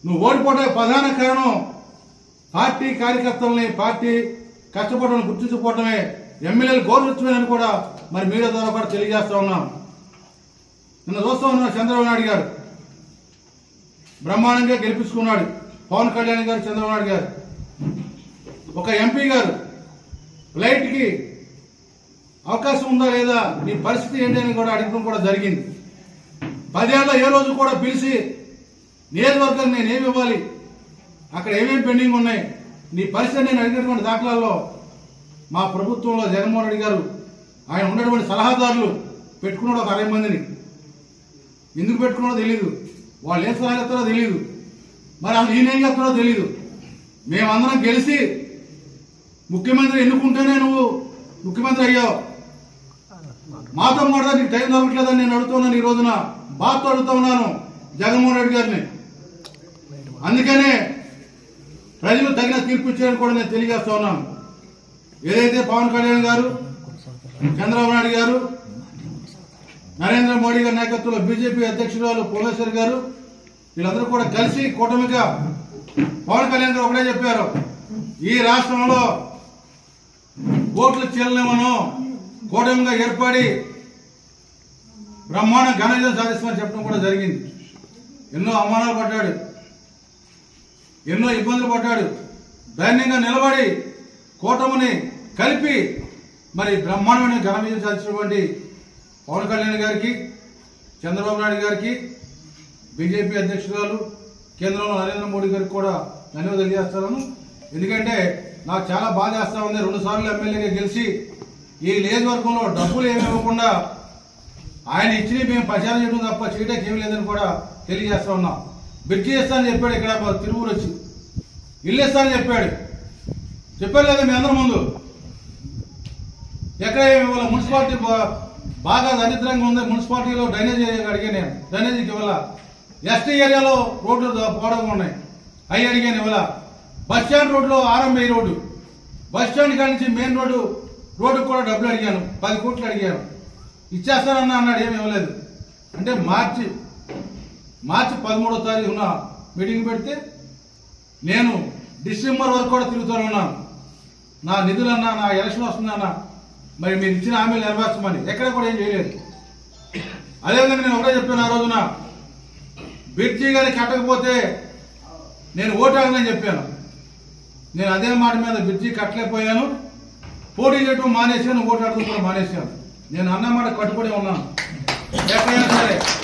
నువ్వు ఓడిపోవడానికి ప్రధాన కారణం పార్టీ కార్యకర్తల్ని, పార్టీ కష్టపడడం గుర్తించుకోవటమే, ఎమ్మెల్యేలు గౌరవించమని కూడా మరి మీడియా ద్వారా కూడా తెలియజేస్తా ఉన్నాం. నిన్న చూస్తూ ఉన్నాం, చంద్రబాబు నాయుడు గారు బ్రహ్మాండంగా గెలిపించుకున్నాడు. పవన్ కళ్యాణ్ గారు, చంద్రబాబు నాయుడు గారు, ఒక ఎంపీ గారు ఫ్లైట్కి అవకాశం ఉందా లేదా, నీ పరిస్థితి ఏంటి అని కూడా అడగడం కూడా జరిగింది. 10 ఏళ్ళ ఏ రోజు కూడా పిలిచి నియోజకవర్గానికి నేను ఏమి ఇవ్వాలి, అక్కడ ఏమేమి పెండింగ్ ఉన్నాయి, నీ పరిస్థితి నేను అడిగినటువంటి దాఖలాల్లో మా ప్రభుత్వంలో జగన్మోహన్ రెడ్డి గారు ఆయన ఉన్నటువంటి సలహాదారులు పెట్టుకున్నాడు ఒక 60 మందిని. ఎందుకు పెట్టుకున్నాడో తెలియదు, వాళ్ళు ఏం సలహా చెప్తారో తెలియదు, మరి అసలు ఈయనేం చెప్తారో తెలియదు. మేమందరం గెలిచి ముఖ్యమంత్రి ఎన్నుకుంటేనే నువ్వు ముఖ్యమంత్రి అయ్యావు, మాతో మాట నీకు టైం దొరకట్లేదని నేను అడుగుతున్నాను. ఈ రోజున బాధతో అడుగుతా ఉన్నాను జగన్మోహన్ రెడ్డి గారిని. అందుకనే ప్రజలు తగిన తీర్పు ఇచ్చారని కూడా నేను తెలియజేస్తా ఉన్నాను. ఏదైతే పవన్ కళ్యాణ్ గారు, చంద్రబాబు నాయుడు గారు, నరేంద్ర మోడీ గారి నాయకత్వంలో బీజేపీ అధ్యక్షురాలు పురంధేశ్వరి గారు వీళ్ళందరూ కూడా కలిసి కూటమిగా పవన్ కళ్యాణ్ గారు ఒకటే చెప్పారు, ఈ రాష్ట్రంలో ఓట్లు చీలనేమను కూటమిగా ఏర్పడి బ్రహ్మాండ ఘన విజయం సాధిస్తామని చెప్పడం కూడా జరిగింది. ఎన్నో అవమానాలు పడ్డాడు, ఎన్నో ఇబ్బందులు పడ్డాడు, ధైర్యంగా నిలబడి కూటమిని కలిపి మరి బ్రహ్మాండమైన ఘన విజయం సాధించినటువంటి పవన్ కళ్యాణ్ గారికి, చంద్రబాబు నాయుడు గారికి, బీజేపీ అధ్యక్షురాలు కేంద్రంలో నరేంద్ర మోడీ గారికి కూడా ధన్యవాదాలు తెలియజేస్తాను. ఎందుకంటే నాకు చాలా బాధ వేస్తా ఉంది, 2 సార్లు ఎమ్మెల్యేగా గెలిచి ఈ నియోజకవర్గంలో డబ్బులు ఏమి ఇవ్వకుండా ఆయన ఇచ్చి మేము ప్రచారం చేయడం తప్ప చేయడానికి ఏమి లేదని కూడా తెలియజేస్తా ఉన్నాం. బ్రిడ్జి ఇస్తానని చెప్పాడు, ఇక్కడ తిరువురు వచ్చి ఇల్లు ఇస్తానని చెప్పాడు లేదా మీ అందరి ముందు, ఎక్కడ ఇవాళ మున్సిపాలిటీ బాగా దరిద్రంగా ఉంది, మున్సిపాలిటీలో డ్రైనేజ్ అడిగాను నేను, డ్రైనేజీకి ఇవాళ ఎస్టీ ఏరియాలో రోడ్లు పోవడంగా ఉన్నాయి, అవి అడిగాను. ఇవాళ బస్ స్టాండ్ రోడ్లో ఆర్ఎంఐ రోడ్డు, బస్ స్టాండ్ కాడి నుంచి మెయిన్ రోడ్డుకు కూడా డబ్బులు అడిగాను, 10 కోట్లు అడిగాను, ఇచ్చేస్తానన్నా అన్నాడు, ఏమి ఇవ్వలేదు. అంటే మార్చి 13వ తారీఖున మీటింగ్ పెడితే నేను డిసెంబర్ వరకు కూడా తిరుగుతూ ఉన్నాను. నా నిధులన్నా, నా ఎలక్షన్ వస్తుందన్నా, మరి మీరు ఇచ్చిన హామీలు నెరవేర్చమని ఎక్కడ కూడా ఏం చేయలేదు. అదేవిధంగా నేను ఒకటే చెప్పాను, ఆ రోజున బ్రిడ్జి గారి కట్టకపోతే నేను ఓటాగనని చెప్పాను. నేను అదే మాట మీద బ్రిడ్జి కట్టలేకపోయాను, పోటీ చేయడం మానేశాను, ఓటాడటం కూడా మానేశాను. నేను అన్న మాట కట్టుబడి ఉన్నాను. ఎక్కడైనా సరే